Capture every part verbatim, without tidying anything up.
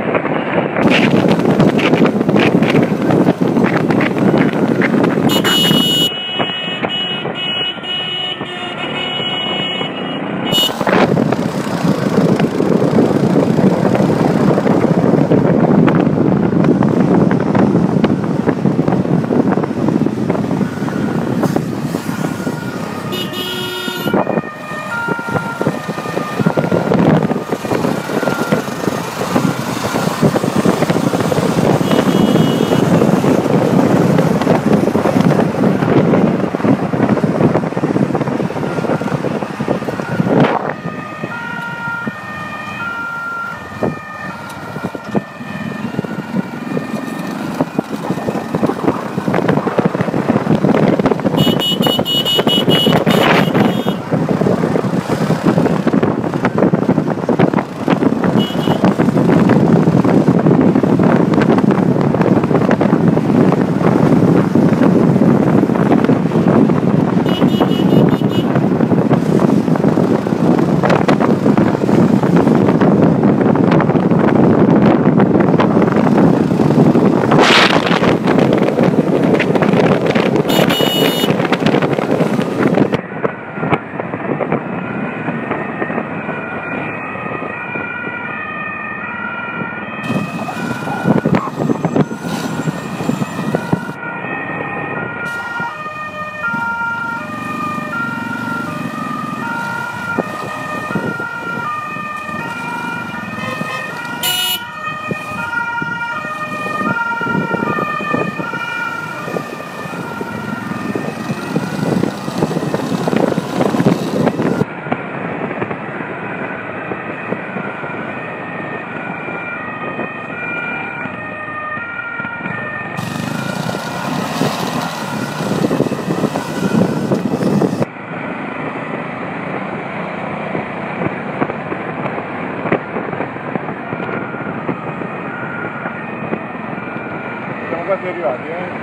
quasi arrivati, eh?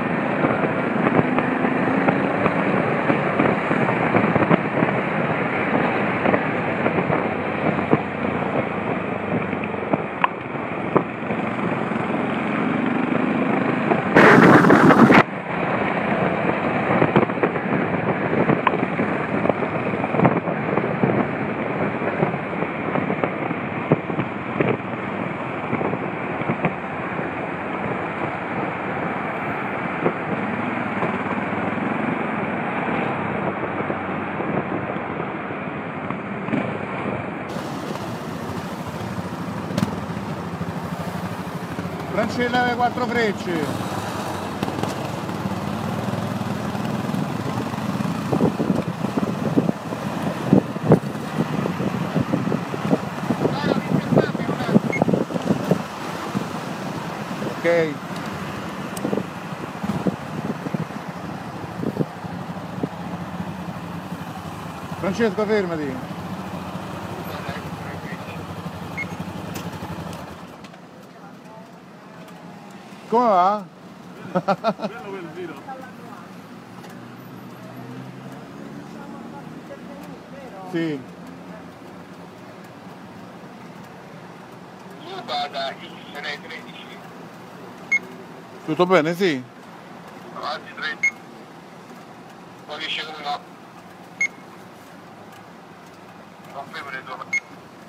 Francella alle quattro frecce. Ok. Francesco, fermati. Come va? Bello quel giro. Sì. Luca da X tredici. Tutto bene, sì? Avanti tredici. Poi dice come no. Confermo le tue.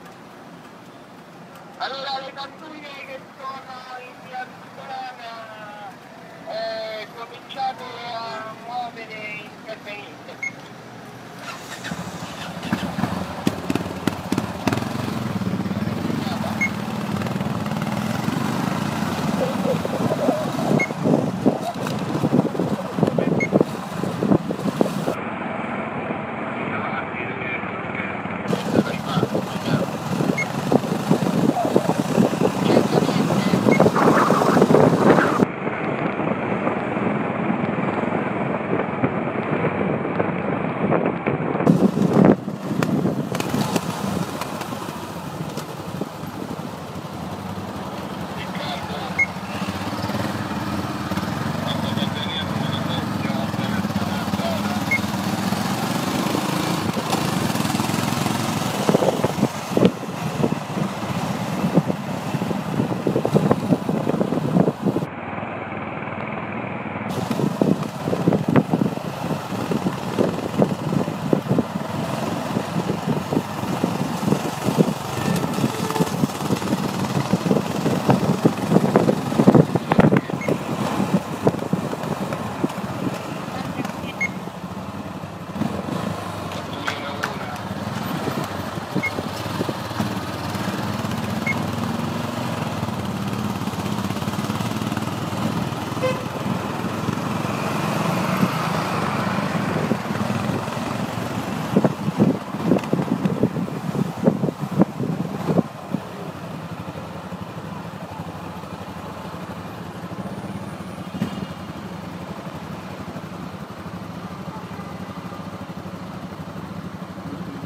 Allora le pattuglie che sono in via Toscana eh, cominciate a muovere intervenite.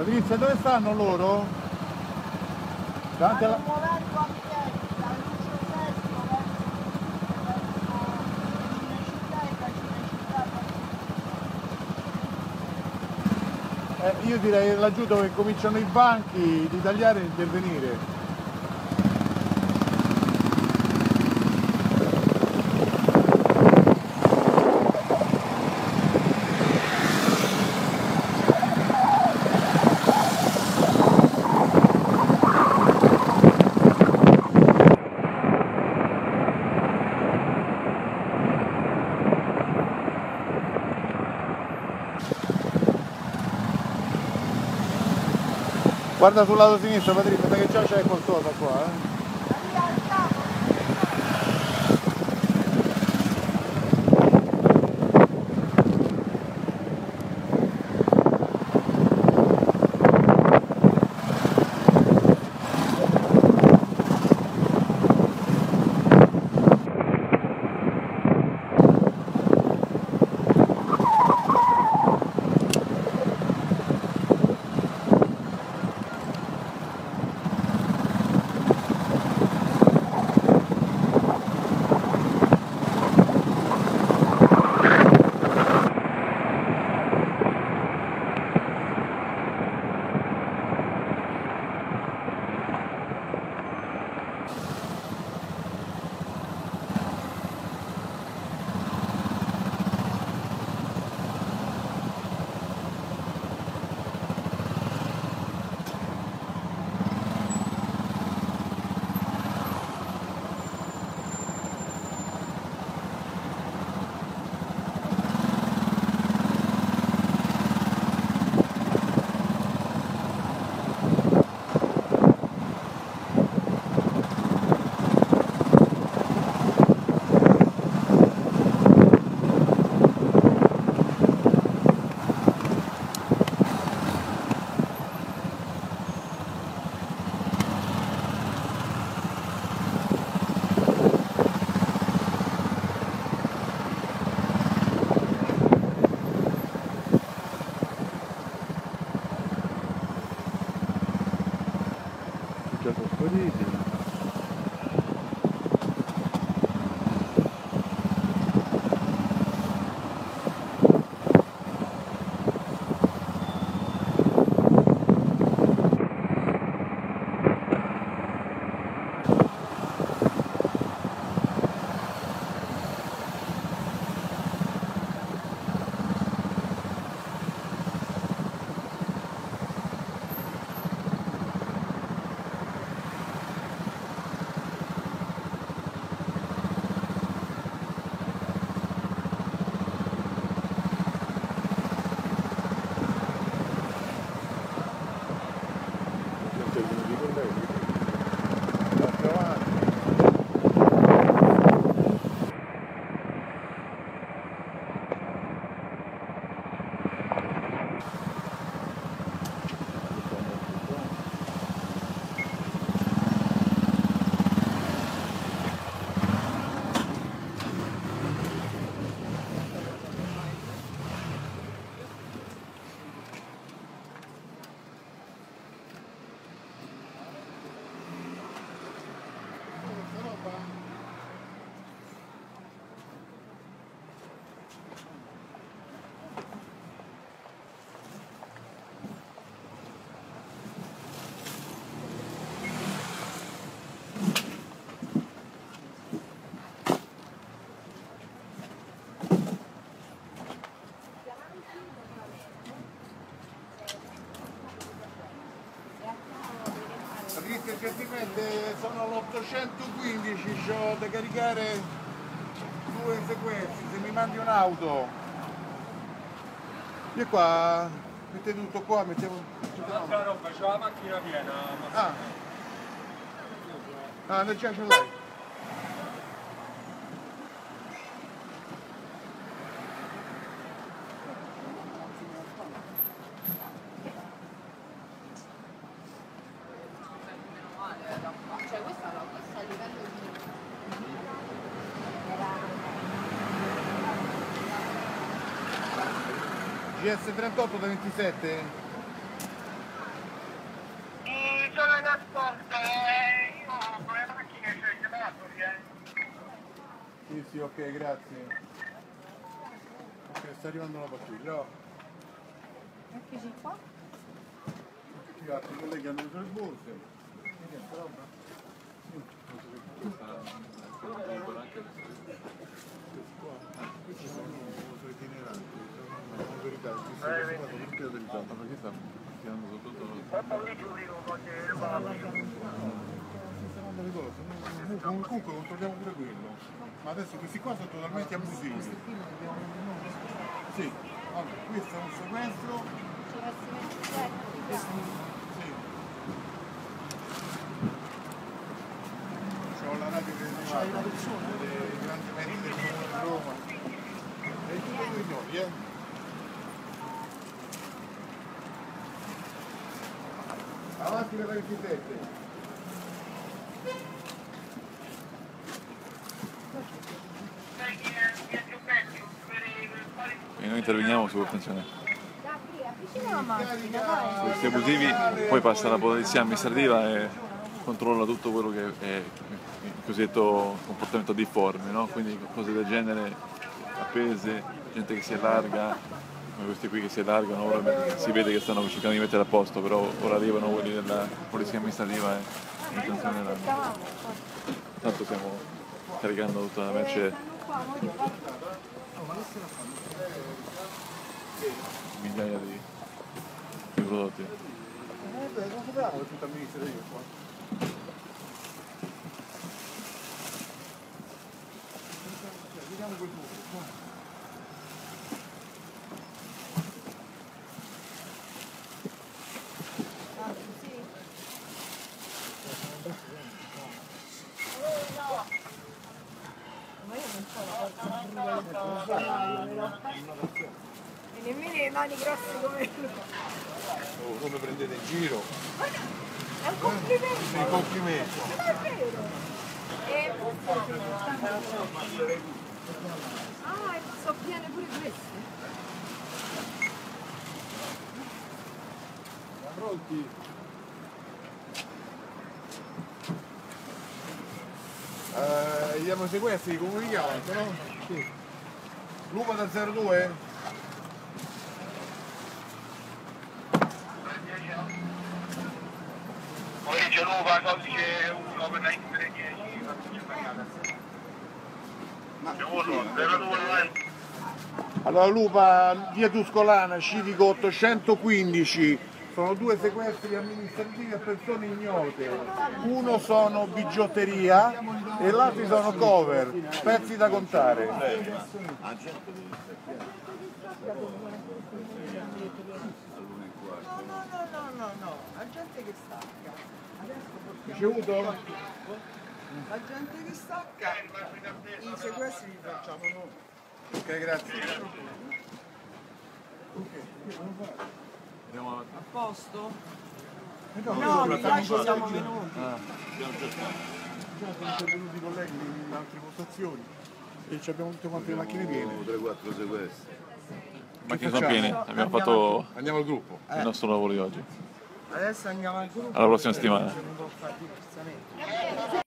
Patrizia, dove stanno loro? Davanti alla... Stanno muovendo a piedi da Lucio Sesto verso Cinecittà e da Cinecittà verso... Eh, io direi laggiù dove cominciano i banchi di tagliare e intervenire. Guarda sul lato sinistro, Patrizia, che già c'è qualcosa qua, eh. Che gentilmente sono l'ottocentoquindici, c'ho da caricare due sequenze, se mi mandi un'auto. Io qua, mette tutto qua, mettevo... Un'altra roba, c'ho la macchina piena. Ah, ah, già ce l'hai. Cioè questa no, questa a livello di... G S trentotto da ventisette? Sì, sì, ok, grazie. Ok, sta arrivando la pattuglia. Oh. Eccoci qua. Tutti gli altri colleghi hanno preso le borse. Niente, roba? Questi sono itineranti, sono autorità, questi sono tutte autorità. Ma perché stanno tirando sotto tutto? Comunque controlliamo pure quello. Ma adesso questi qua sono totalmente abusivi. Sì, allora, questo è un sequestro. Sì. C'ho la radio che è arrivata, dei grandi mezzi del Comune di Roma. E tutti quei giorni, eh? Avanti le ventisette. E noi interveniamo su attenzione. Avvicina la macchina, vai. Questi abusivi, poi passa la polizia amministrativa e controlla tutto quello che è il cosiddetto comportamento difforme, no? Quindi cose del genere, appese, gente che si allarga, come questi qui che si allargano, ora si vede che stanno cercando di mettere a posto, però ora arrivano quelli della polizia amministrativa e l'intenzione è tanto stiamo caricando tutta la merce, migliaia di, di prodotti. Eh, non sapevamo che tutta amministrativa qua. Vediamo quel buco. Ma io non so la forza e nemmeno le mani grosse come lui. Oh, come prendete in giro? Ma no, è un complimento. Sì, complimento. Non è vero. E ah, e so piene pure queste. Pronti? Eh, andiamo sequestri, come vi chiamano, no? Sì. Lupa da zero due? Codice Lupa, codice uno per la X tre dieci, uno, zero due, Allora Lupa, via Tuscolana, civico ottocentoquindici, sono due sequestri amministrativi a persone ignote, uno sono bigiotteria e l'altro sono cover, pezzi da contare. No, no, no, no, no, no, la gente che stacca. Adesso Ricevuto? la gente che stacca, i sequestri li facciamo noi. Ok, grazie. Andiamo avanti. A posto? No, No, di qua ci siamo venuti. Già sono intervenuti i colleghi in altre postazioni e abbiamo tutte quante le macchine piene. tre quattro sequestri. Le macchine sono piene, abbiamo fatto Andiamo al gruppo. il nostro lavoro di oggi. Adesso andiamo al gruppo. Alla prossima settimana. Se non può fare diversamente.